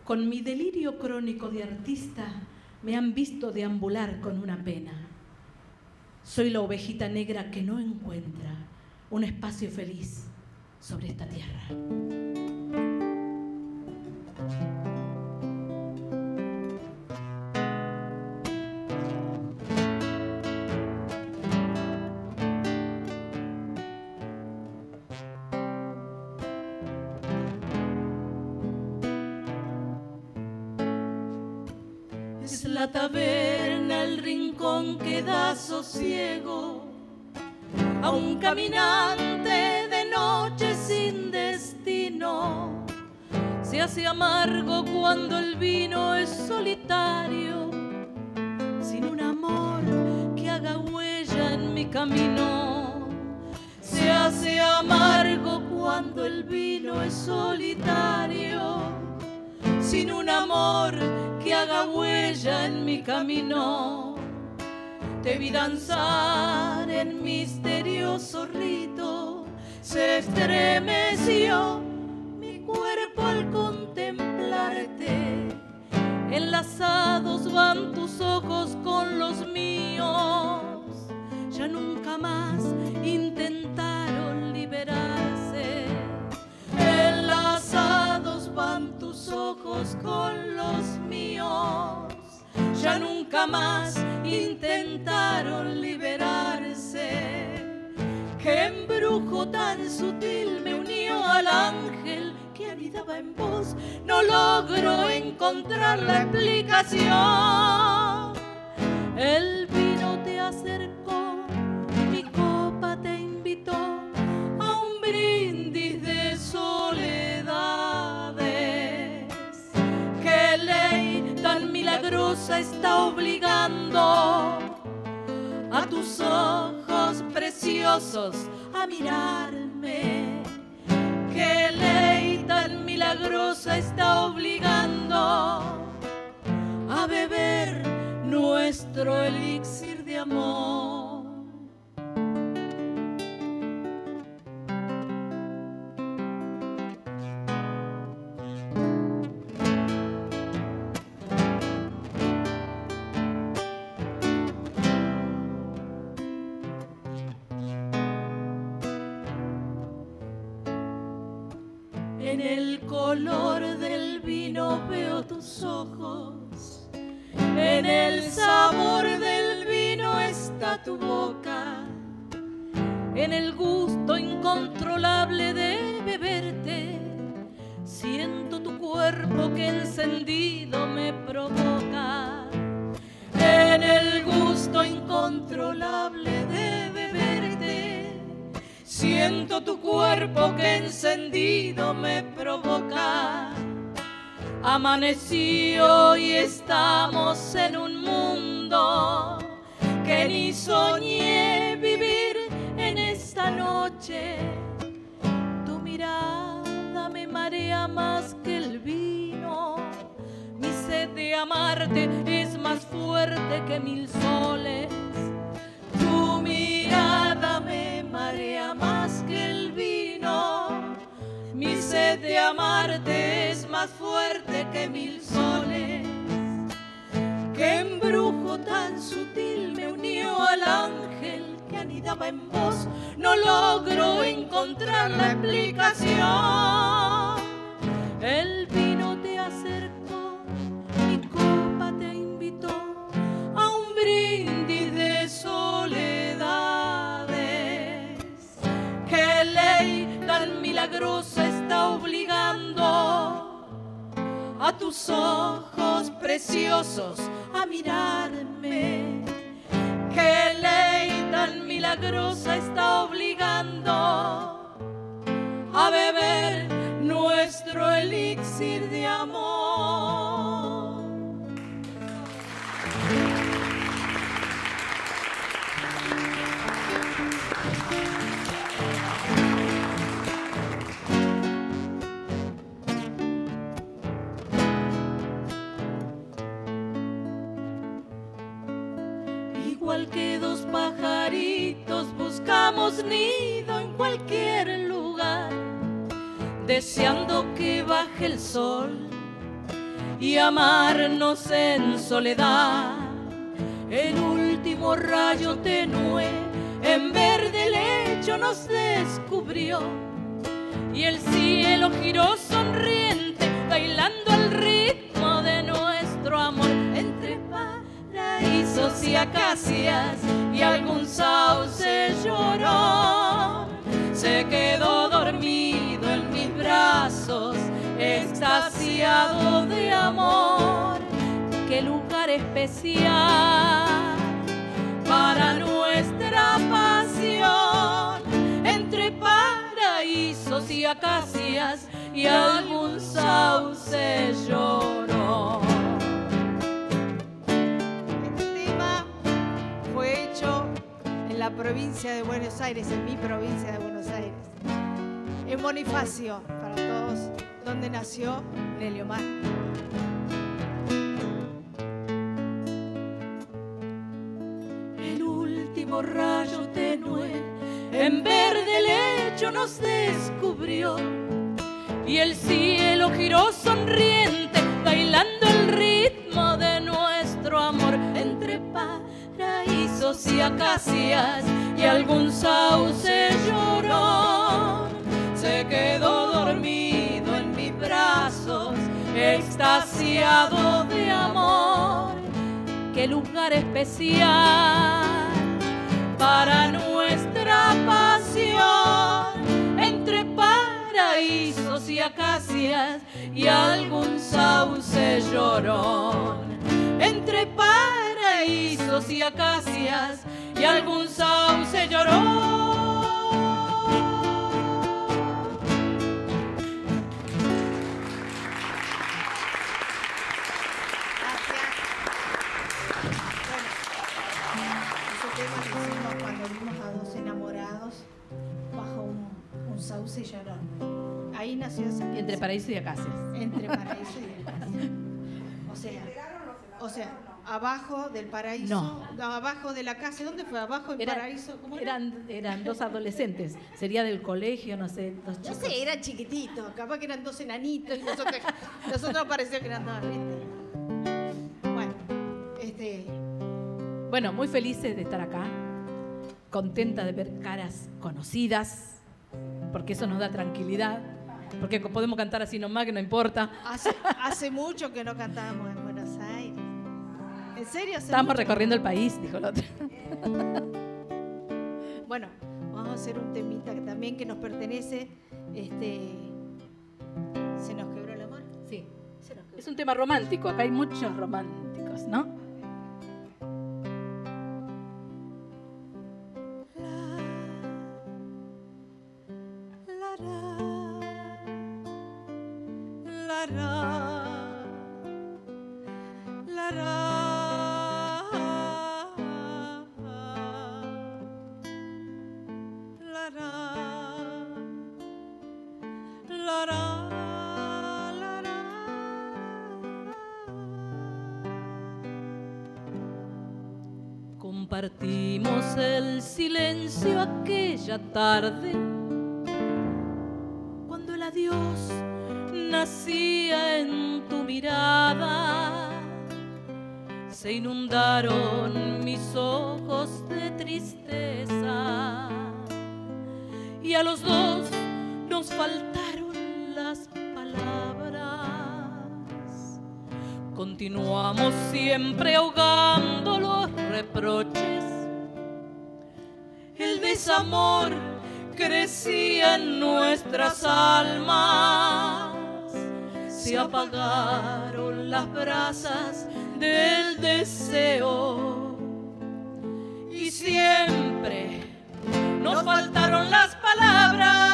Con mi delirio crónico de artista me han visto deambular con una pena. Soy la ovejita negra que no encuentra un espacio feliz sobre esta tierra. Es la taberna, el rincón que da sosiego a un caminante de noche sin destino. Se hace amargo cuando el vino es solitario, sin un amor que haga huella en mi camino. Se hace amargo cuando el vino es solitario, sin un amor que haga huella en mi camino. Te vi danzar en misterioso rito, se estremeció mi cuerpo al contemplarte. Enlazados van tus ojos con los míos, ya nunca más intentaron liberarse. Enlazados van tus ojos con los míos, ya nunca más intentaron liberarse. Qué embrujo tan sutil me unió al ángel que anidaba en vos, no logro encontrar la explicación. El vino te acercó, mi copa te invitó a un brindis de soledades. Qué ley tan milagrosa está obligando a tus ojos preciosos a mirarme. Qué ley tan milagrosa está obligando a beber nuestro elixir de amor. En el color del vino veo tus ojos, en el sabor del vino está tu boca, en el gusto incontrolable de beberte, siento tu cuerpo que encendido me provoca. En el gusto incontrolable de beberte, siento tu cuerpo que encendido me provoca. Amaneció y estamos en un mundo que ni soñé vivir en esta noche. Tu mirada me marea más que el vino, mi sed de amarte es más fuerte que 1000 soles. Tu mirada me marea más que el vino, mi sed de amarte es más fuerte que 1000 soles. Qué embrujo tan sutil me unió al ángel que anidaba en vos, no logro encontrar la explicación. El vino te acercó, mi copa te invitó a un brindis de soledades. Qué ley tan milagrosa está obligando a tus ojos preciosos a mirarme. Qué ley tan milagrosa está obligando a beber nuestro elixir de amor. Igual que dos pajaritos buscamos nido en cualquier lugar, deseando que baje el sol y amarnos en soledad. El último rayo tenue en verde lecho nos descubrió y el cielo giró sonriente bailando al ritmo de nuestro amor. Entre paraísos y acacias y algún sauce lloró, se quedó dormido en mis brazos, extasiado de amor. Qué lugar especial para nuestra pasión, entre paraísos y acacias y algún sauce lloró. Este tema fue hecho en la provincia de Buenos Aires, en mi provincia de Buenos Aires, en Bonifacio, para todos, donde nació Nelio Mar. El último rayo tenue en verde lecho nos descubrió y el cielo giró sonriente bailando el ritmo de nuestro amor. Entre paraísos y acacias y algún sauce lloró, se quedó dormido en mis brazos, extasiado de amor. Qué lugar especial para nuestra pasión, entre paraísos y acacias y algún sauce llorón. Entre paraísos y acacias y algún sauce llorón. Cuando vimos a dos enamorados bajo un sauce llorón. Ahí nació esa canción. Entre paraíso y acacias. Entre paraíso y acacias. O sea, abajo del paraíso, no, abajo de la casa. ¿Dónde fue? Abajo del paraíso. ¿Cómo era? Eran dos adolescentes. Sería del colegio, no sé, dos No chicos. sé, eran chiquititos. Capaz que eran dos enanitos y nosotros parecía que eran dos, ¿viste? Bueno, Bueno, muy felices de estar acá. Contenta de ver caras conocidas, porque eso nos da tranquilidad, porque podemos cantar así nomás, que no importa. hace mucho que no cantábamos en Buenos Aires. ¿En serio? Estamos recorriendo el país, dijo el otro. Bueno, vamos a hacer un temita que también que nos pertenece. ¿Se nos quebró el amor? Sí, es un tema romántico, acá hay muchos románticos, ¿no? Compartimos el silencio aquella tarde, cuando el adiós nacía en tu mirada. Se inundaron mis ojos de tristeza y a los dos nos faltaron las palabras. Continuamos siempre ahogando los reproches. El desamor crecía en nuestras almas. Se apagaron las brasas del deseo y siempre nos faltaron las palabras.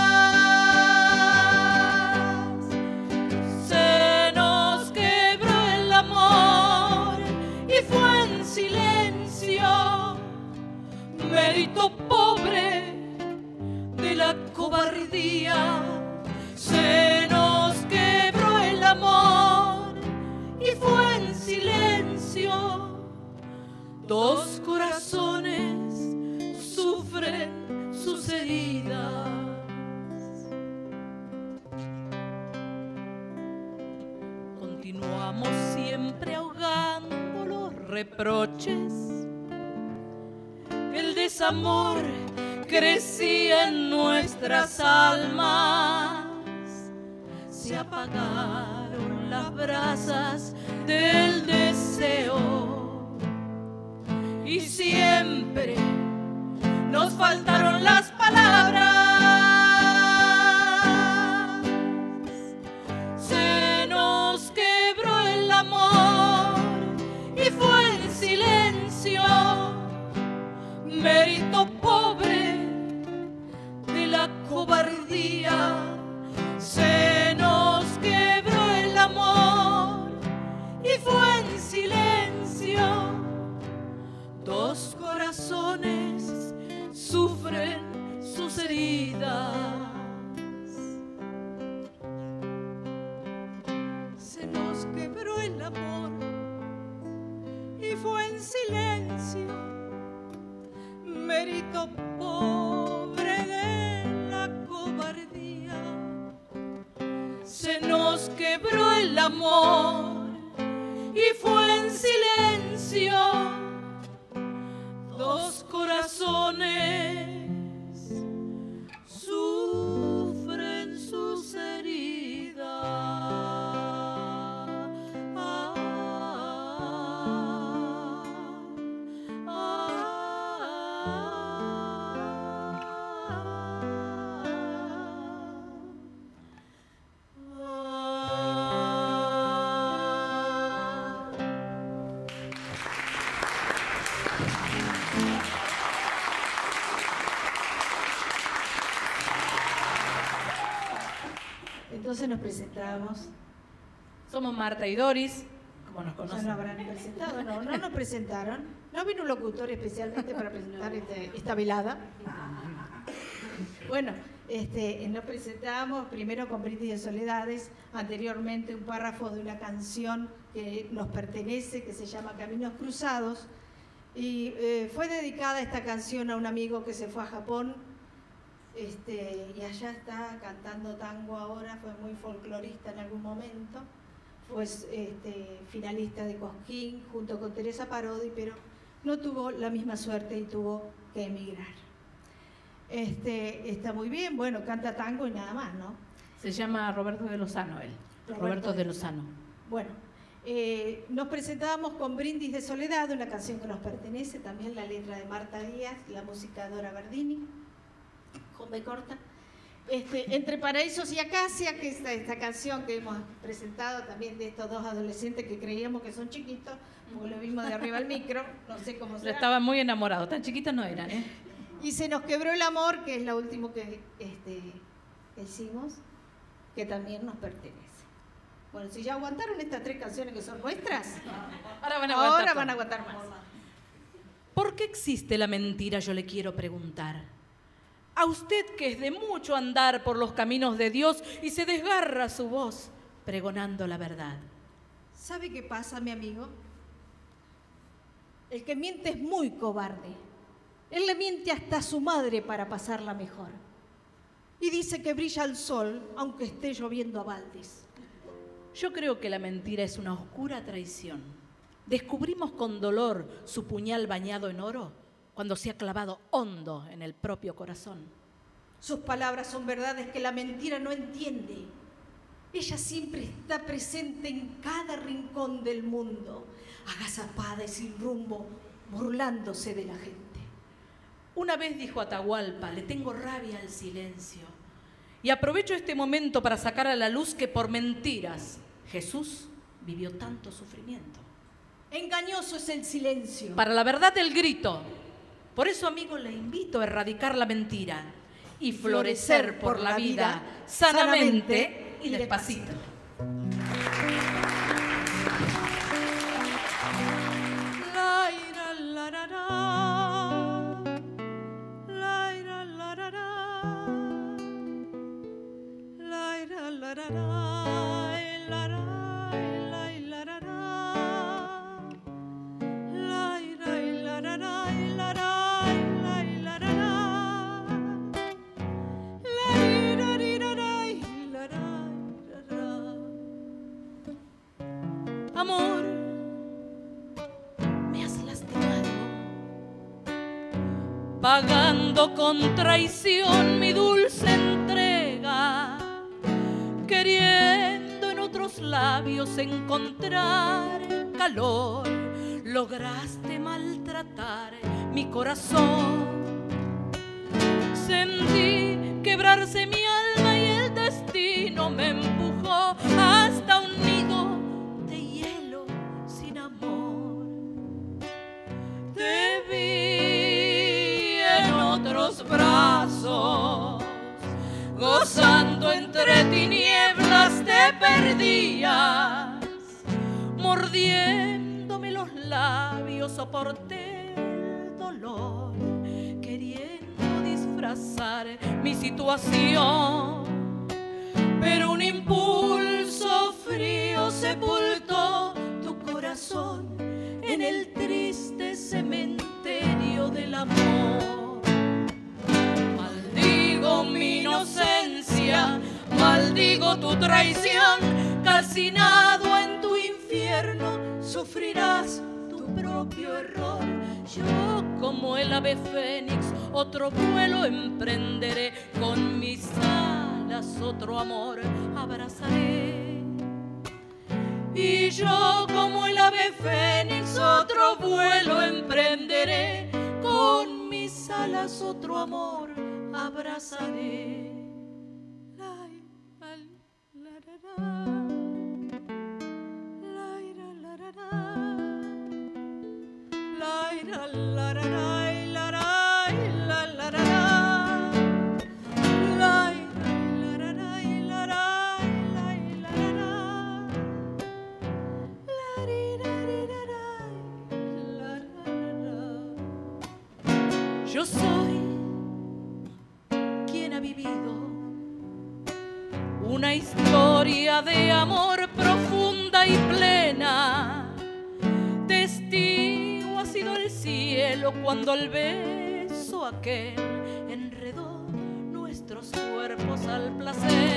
Se nos quebró el amor y fue en silencio, mérito pobre de la cobardía. Se nos quebró el amor y fue en silencio. Dos corazones sufren sus heridas. continuamos siempre ahogando los reproches. El desamor crecía en nuestras almas, se apagaron las brasas del deseo y siempre nos faltaron las palabras. Se nos quebró el amor y fue en silencio, mérito pobre de la cobardía. Se nos quebró el amor y fue en silencio. Dos corazones sufren sus heridas. Se nos quebró el amor y fue en silencio, mérito pobre de la cobardía. Se nos quebró el amor y fue en silencio. Dos corazones sufren sus heridas. Entonces nos presentamos. Somos Marta y Doris, como nos Ya conocen. no habrán presentado, no nos presentaron. No vino un locutor especialmente para presentar esta velada. Bueno, nos presentamos primero con Brindis de Soledades, anteriormente un párrafo de una canción que nos pertenece, que se llama Caminos Cruzados, y fue dedicada esta canción a un amigo que se fue a Japón, y allá está cantando tango ahora, fue muy folclorista en algún momento, fue finalista de Cosquín junto con Teresa Parodi, pero no tuvo la misma suerte y tuvo que emigrar. Está muy bien, bueno, canta tango y nada más, ¿no? Se llama Roberto de Lozano él. Roberto de Lozano. Bueno, nos presentábamos con Brindis de Soledad, una canción que nos pertenece, también la letra de Marta Díaz, la música de Dora Bardini, con B corta. Entre Paraísos y Acacia, que es esta canción que hemos presentado también de estos dos adolescentes que creíamos que son chiquitos, porque lo vimos de arriba al micro, no sé cómo será. Estaban muy enamorados, tan chiquitos no eran, ¿eh? Y Se nos quebró el amor, que es lo último que hicimos, que también nos pertenece. Bueno, si ya aguantaron estas tres canciones que son nuestras, Ahora van a aguantar más. ¿Por qué existe la mentira? Yo le quiero preguntar. A usted que es de mucho andar por los caminos de Dios y se desgarra su voz pregonando la verdad. ¿Sabe qué pasa, mi amigo? El que miente es muy cobarde. Él le miente hasta a su madre para pasarla mejor. Y dice que brilla el sol, aunque esté lloviendo a baldes. Yo creo que la mentira es una oscura traición. Descubrimos con dolor su puñal bañado en oro cuando se ha clavado hondo en el propio corazón. Sus palabras son verdades que la mentira no entiende. Ella siempre está presente en cada rincón del mundo, agazapada y sin rumbo, burlándose de la gente. Una vez dijo Atahualpa, le tengo rabia al silencio. Y aprovecho este momento para sacar a la luz que por mentiras Jesús vivió tanto sufrimiento. Engañoso es el silencio. Para la verdad el grito. Por eso, amigo, le invito a erradicar la mentira y florecer por la vida sanamente y despacito. Amor, me has lastimado, pagando con traición mi dulce entrega, queriendo en otros labios encontrar calor. Lograste maltratar mi corazón, sentí quebrarse mi alma y el destino me empujó hasta un nido de hielo sin amor. Te vi en otros brazos, gozando entre tinieblas te perdías, mordiéndome los labios, soporté el dolor, queriendo disfrazar mi situación, pero un impulso frío sepultó tu corazón en el triste cementerio del amor. Maldigo mi inocencia, maldigo tu traición, calcinado en tu infierno sufrirás tu propio error. Yo, como el ave fénix, otro vuelo emprenderé, con mis alas otro amor abrazaré. Y yo, como el ave fénix, otro vuelo emprenderé, con mis alas otro amor abrazaré. Yo soy quien ha vivido una historia de amor profunda y plena. Testigo ha sido el cielo cuando el beso aquel enredó nuestros cuerpos al placer.